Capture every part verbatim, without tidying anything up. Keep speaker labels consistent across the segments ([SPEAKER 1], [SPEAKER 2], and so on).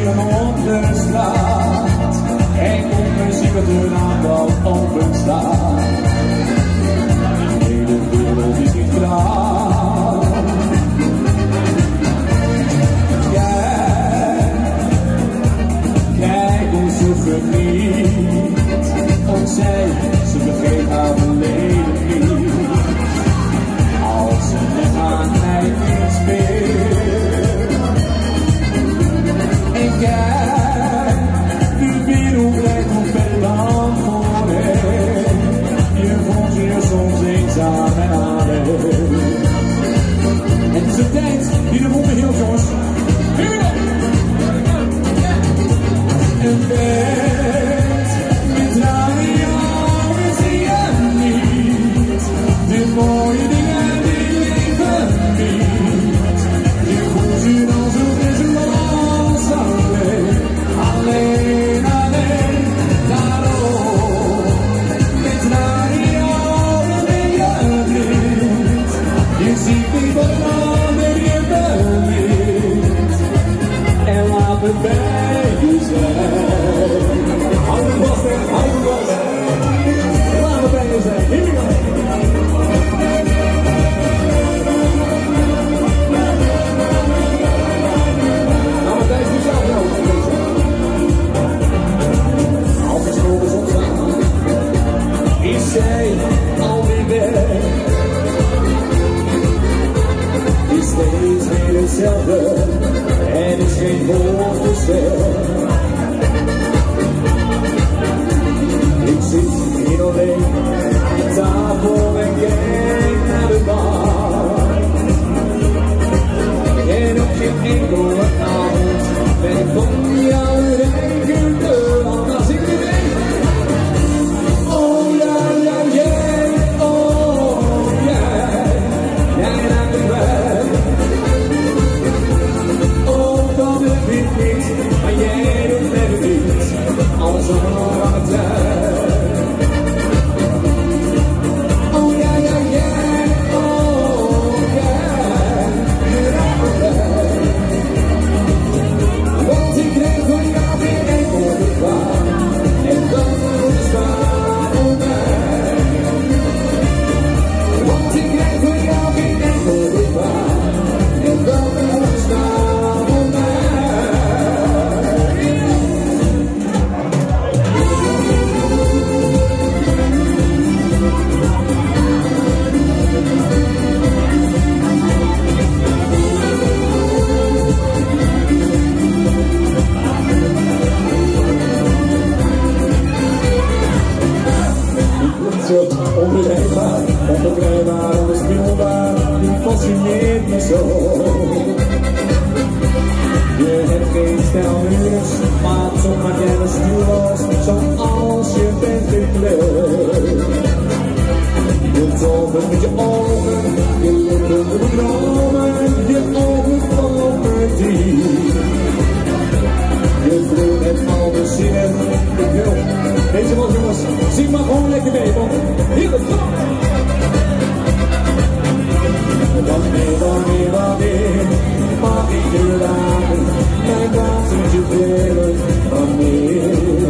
[SPEAKER 1] spelen op de straat. En komt muziek met hun aandacht open staat. De hele wereld is niet klaar. Kijk, kijk hoe ze geniet. Ook zij, ze vergeet haar verleden niet. Als ze met haar mij inspeelt. En kijk, de wereld lijkt nog verder dan voorheen. Je voelt je soms eenzaam en alleen. Het is de tijd die de wonden hield, jongens. En weet, met radio zie je niet de mooie dingen die leven niet. Je voelt je dan zo desloos alleen, alleen, alleen. Daarom, met radio ben je niet. Je ziet niet wat ander je bent. En laat het bij je zijn. Hou me vast en hou me vast. Laat het bij je zijn. Hier we go. Nou, Matthijs, doe zelf nou. Als er schulden ontstaan, is zij alweer weg. Is steeds weer hetzelfde. En is geen woord te zeggen. Ik zit hier alleen aan de tafel en kijk naar de bar. En op geen enkele avond ben ik van jou rekende. Als ik nu weet. Oh ja, ja, jij, oh jij, jij raakt me kwijt. Maar jij doet net niet, al zo lange tijd. Oh ja, ja, ja, oh ja, je raakt me kwijt. Want ik kreeg van jou geen enkel gevaar, en dat moet staan voor mij. Want ik kreeg van jou geen enkel gevaar, en dat moet staan voor mij. Onbereikbaar, onbegrijpbaar, onbespeelbaar, die fascineert me zo. Je hebt geen stijlmuurs, maar toch maak jij me stuurloos, zoals je bent gekleed. Je tovert met je ogen, je lippen doen dromen, je ogen komen diep. Je vloeit met al de zinnen, ik wil. Deze man, jongens, zing maar gewoon lekker mee, want hier het gaat. Wanneer, wanneer, wanneer mag ik je laten, mijn watertje delen, wanneer.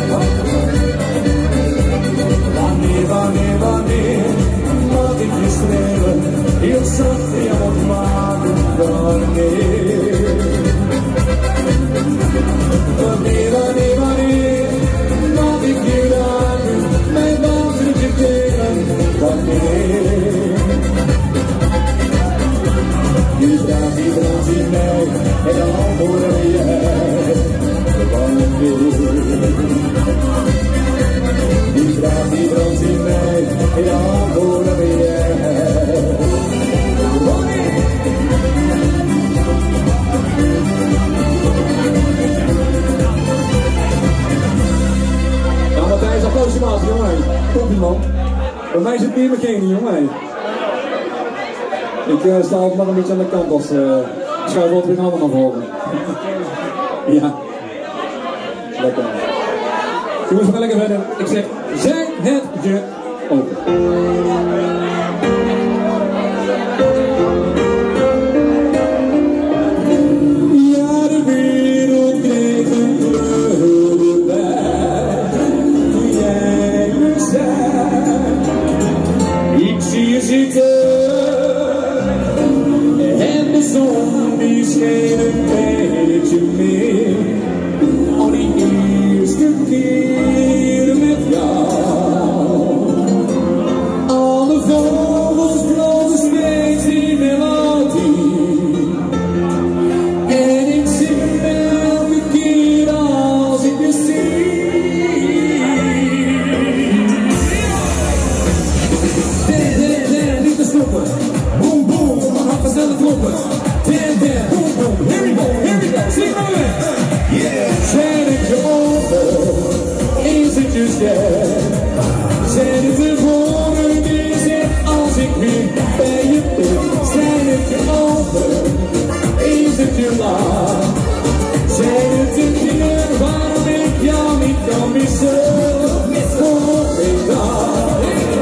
[SPEAKER 1] Wanneer, wanneer, wanneer mag ik je strelen, heel zacht in je mond maken, wanneer. Wanneer, wanneer, wanneer mag ik je laten, mijn watertje delen, wanneer. Je draagt die brand in mij, en dan horen jij, wanneer. Je draagt die brand in mij, en dan horen jij, wanneer. Nou, Matthijs, applausje maar, jongen. Komt man. Bij mij zit meer McKinney, jongen. Ik uh, sta ook nog een beetje aan de kant als uh, schuif wat weer allemaal naar voren. Ja. Lekker. Jongens, we gaan lekker verder. Ik zeg, zeg het je open. Ja, de wereld slaap. Zijn het de dingen waarom ik jou niet kan missen? Morgen dag.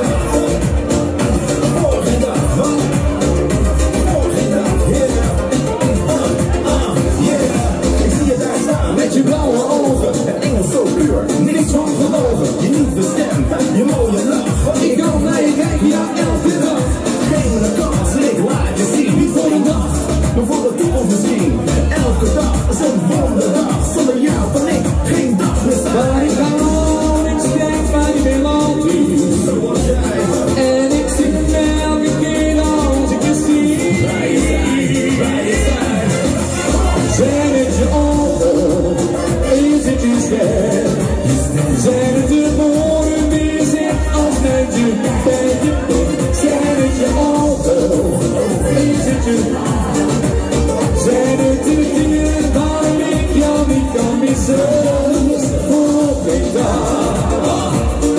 [SPEAKER 1] Morgen dag, wat? Morgen dag, yeah. Uh, uh, yeah. Ik zie je daar staan met je blauwe ogen. Het Engels zo puur, niks van gelogen. Je lieve stem, je mooie lach. Ik kan naar je kijken, ja, elke dag. Geef me een kans, ik laat je zien. Niet voor een dag, maar voor de toekomst misschien. Elke dag is een wonderdag. Zonder jou van ik geen dag meer staan. Maar ik ga gewoon, ik schrijf van die melodie. Zoals jij. En ik zing hem elke keer als ik je zie. Bij je zijn, bij je zijn. Zijn het je ogen, is het je stem? Zijn het de woorden die je zegt als met je bij je bent? Zijn het je ogen, is het je? Zijn het de dingen waarom ik jou niet kan missen? Voor ik dag.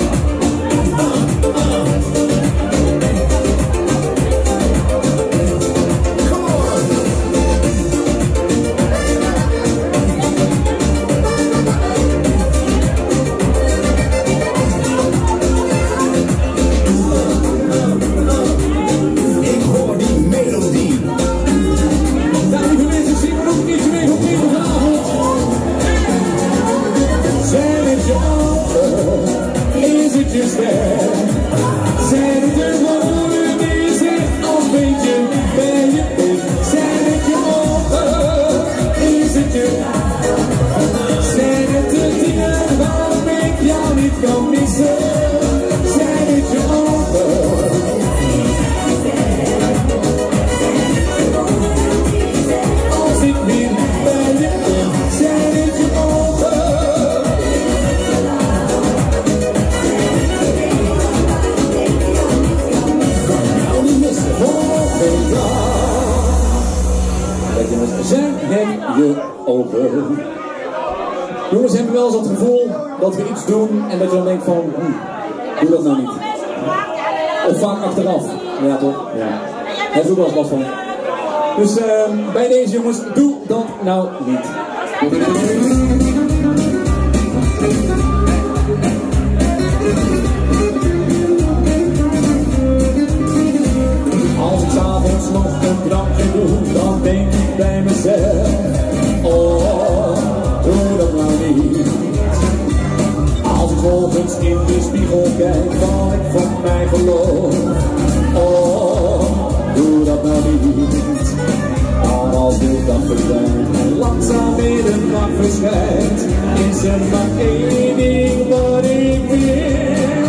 [SPEAKER 1] Zijn het je ogen? Jongens, hebben wel eens het gevoel dat we iets doen en dat je dan denkt van, hm, doe dat nou niet. Of vaak achteraf. Ja toch? Ja. Daar heb ik ook wel eens last van. Dus uh, bij deze jongens, doe dat nou niet. Als ik s'avonds nog een drankje doe, dan denk ik bij mezelf, oh, doe dat nou niet. Als ik morgens in de spiegel kijk, val ik van mij geloof, oh, doe dat nou niet. Maar als de dag verdwijnt en langzaam weer de nacht verschijnt, is er maar één ding wat ik wil.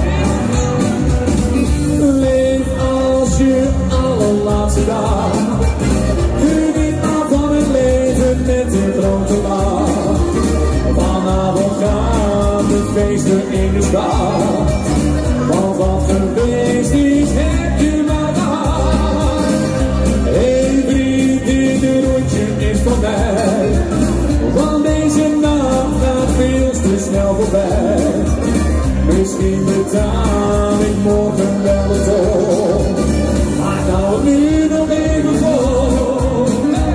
[SPEAKER 1] Leef als je allerlaatste dag. Geniet maar van het leven met een grote lach. Vanavond gaan de feesten in de stad. Want wat geweest is, heb je maar gehad. Hey vriend, dit rondje is van mij. Want deze nacht gaat veel te snel voorbij. Misschien betaal ik morgen wel het op. Maar nou nu nog even vol.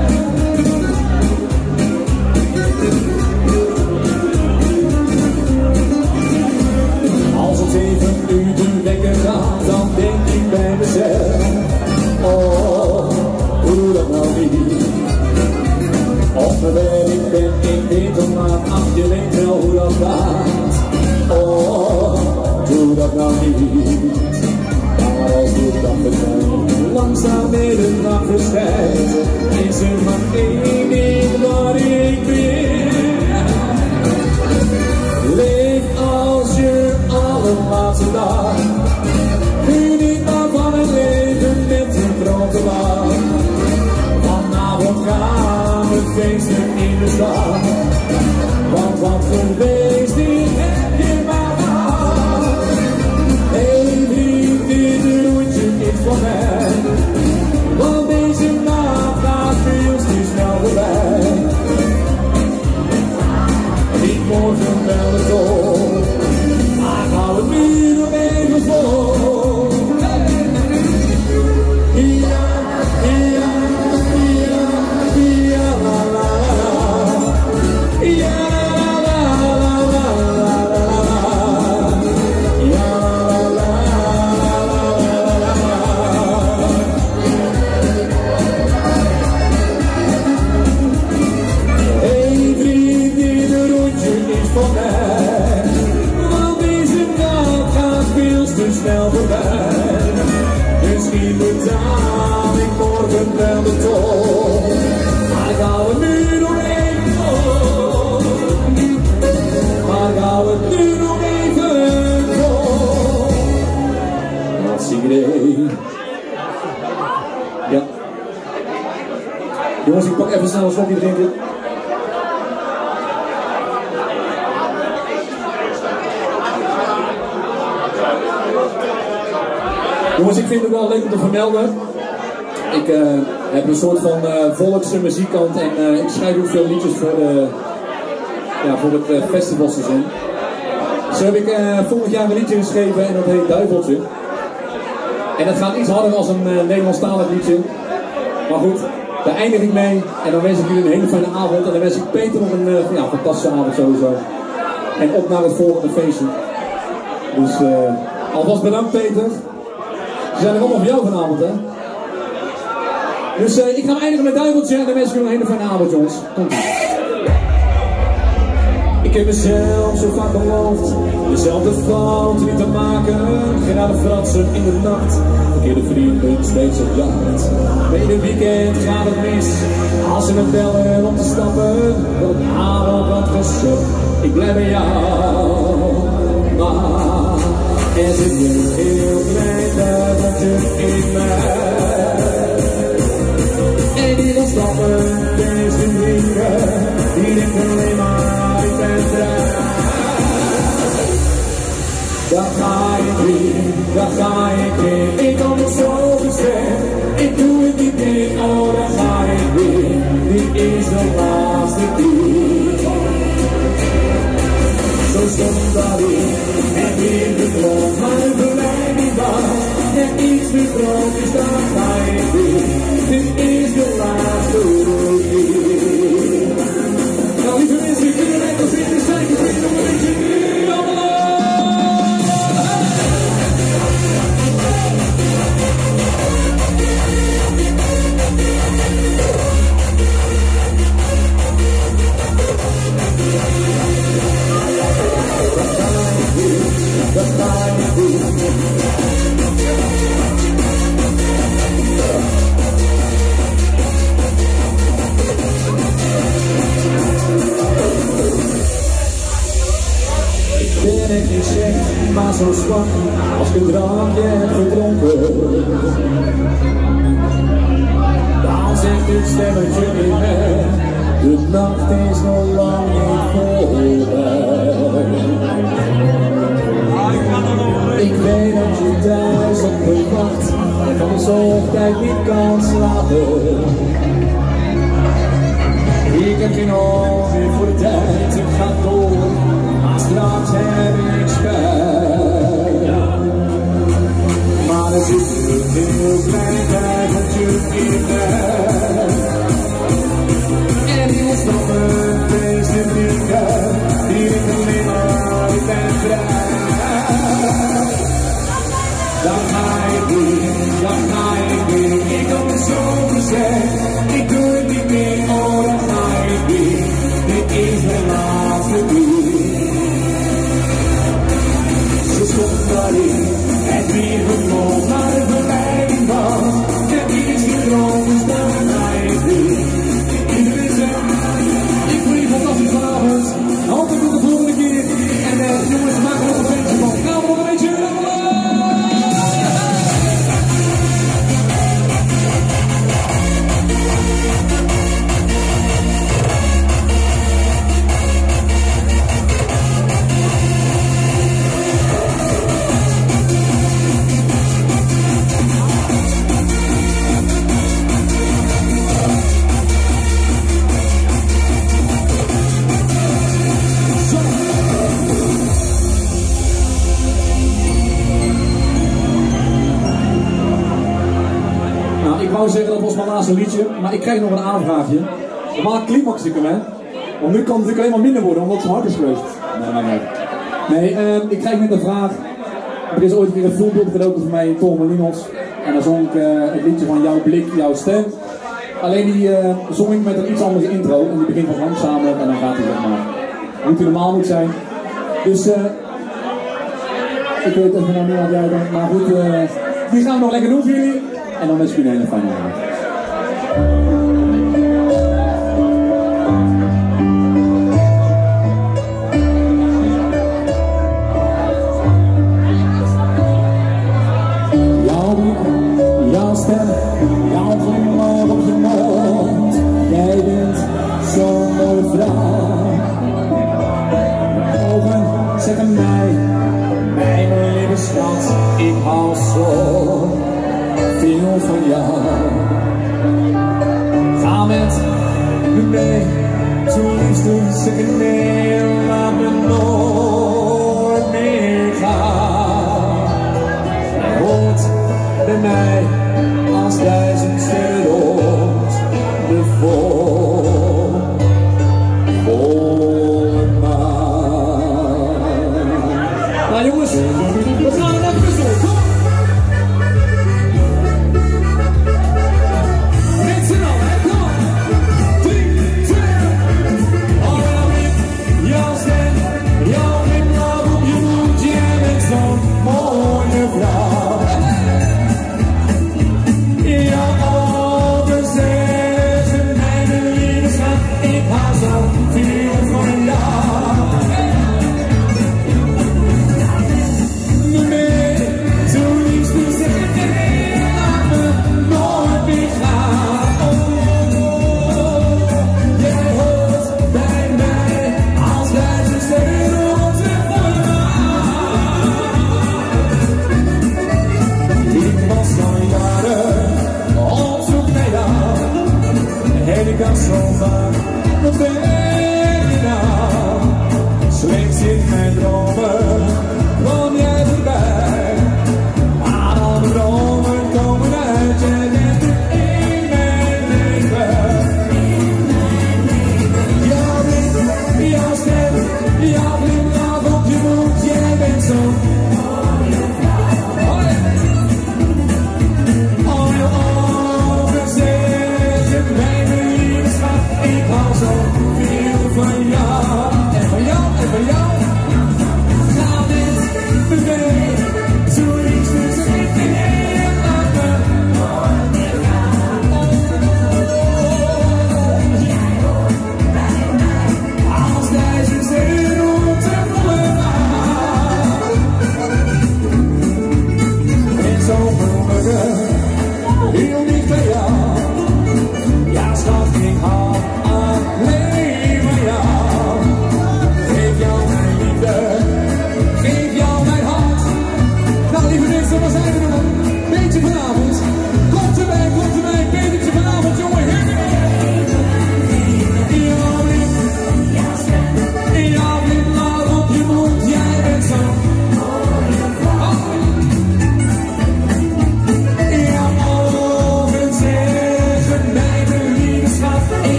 [SPEAKER 1] Als het zeven uur de wekker gaat, dan denk ik bij mezelf, oh, doe dat nou niet. Op mijn werk ben ik weet om aan acht, je weet wel hoe dat gaat. Oh, doe dat nou niet. Maar als de dag verdwijnt, langzaam weer de nacht verschijnt, is er maar één ding wat ik wil. Leef als je allerlaatste dag. Geniet maar van het leven met een grote lach. Vanavond gaan we feesten in de stad. Want wat geweest is, heb je maar gehad. Hey vriend, dit rondje is voor mij. Want deze nacht gaat veel te snel voorbij. Niet morgen wel het op, maar gaan we nu nog even vol. Ja, ja, ja, ja, la la.
[SPEAKER 2] een slokje drinken. Jongens, ik vind het wel leuk om te vermelden. Ik uh, heb een soort van uh, volksmuziekkant en uh, ik schrijf ook veel liedjes voor, de, ja, voor het uh, festivalseizoen. Zo heb ik uh, vorig jaar een liedje geschreven en dat heet Duiveltje. En dat gaat iets harder als een uh, Nederlandstalig liedje. Maar goed, daar eindig ik mee en dan wens ik jullie een hele fijne avond. En dan wens ik Peter nog een uh, ja, fantastische avond sowieso. En op naar het volgende feestje. Dus uh, alvast bedankt Peter. Ze zijn er allemaal voor jou vanavond, hè? Dus uh, ik ga eindigen met Duiveltje en dan wens ik jullie een hele fijne avond, jongens. Komt ie. Ik heb mezelf zo vaak beloofd, dezelfde fout niet te maken. Geen naar de Fransen in de nacht, verkeerde vrienden steeds op jacht. Bij ieder weekend gaat het mis, als ze me bellen om te stappen. Wil ik avond wat gezegd, ik blijf bij jou. Maar er zit een heel klein duiveltje in mij. En die wil stappen, tijdens de drinken, die denkt alleen maar ik ben vrij. Daar ga ik weer, daar ga ik weer, ik kan het zo gezegd, ik doe het niet meer, oh daar ga ik weer, dit is de laatste keer. Zo stond dat ik, en weer gedroomd, maar het blijft niet waar, en iets gedroomd is, daar ga ik weer, dit is de laatste keer. Nou lieve mensen, kunnen wij nog zitten zijn, ik weet nog een beetje nu allemaal. Ben ik niet slecht, maar zo zwak als ik een drankje heb gedronken. Dan zegt het stemmetje in mij, de nacht is nog lang niet voorbij. Ik weet dat je thuis op me wacht en van de zorgtijd niet kan slapen. Ik heb geen oog meer voor de tijd, ik ga door. Maar straks heb ik spijt. Maar er zit een heel klein duiveltje in mij. En die wil stappen, feest en drinken. Die denkt alleen maar, ik ben vrij. Daar ga ik weer, daar ga ik weer. Ik had het zo gezegd, ik doe het niet meer. Oh, daar ga ik weer. Dit is de laatste keer. Zo stond dat ik het weer gedroomd, maar het verleiding was. Het is gedroomd, dus daar ga ik weer. Iedereen zegt, ik vond je fantastisch vanavond. Hopelijk tot de volgende keer. En uh, jongens, we maken nog een feestje van. Gaan we nog een beetje rammelen? Ik wou zeggen dat was mijn laatste liedje, maar ik krijg nog een aanvraagje. Waar climax ik hem, hè? Want nu kan het natuurlijk helemaal minder worden, omdat het zo hard is geweest. Nee, nee, nee. Nee, uh, ik krijg net een vraag. Er is ooit weer een voorbeeld gelopen van mij in Tom en Linos. En dan zong ik uh, het liedje van Jouw Blik, Jouw Stem. Alleen die uh, zong ik met een iets andere intro. En die begint wat langzamer en dan gaat hij zeg maar. Hoe hij normaal moet zijn. Dus uh, ik weet even nou niet wat jij denkt, maar goed, uh, die gaan we nog lekker doen voor jullie. En dan wens ik jullie een hele fijne avond. Jouw blik, jouw stem, jouw glimlach op je mond. Jij bent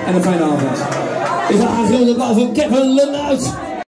[SPEAKER 2] en een fijne avond.
[SPEAKER 3] Is een aangekondigd applaus voor Kevin Lennuit.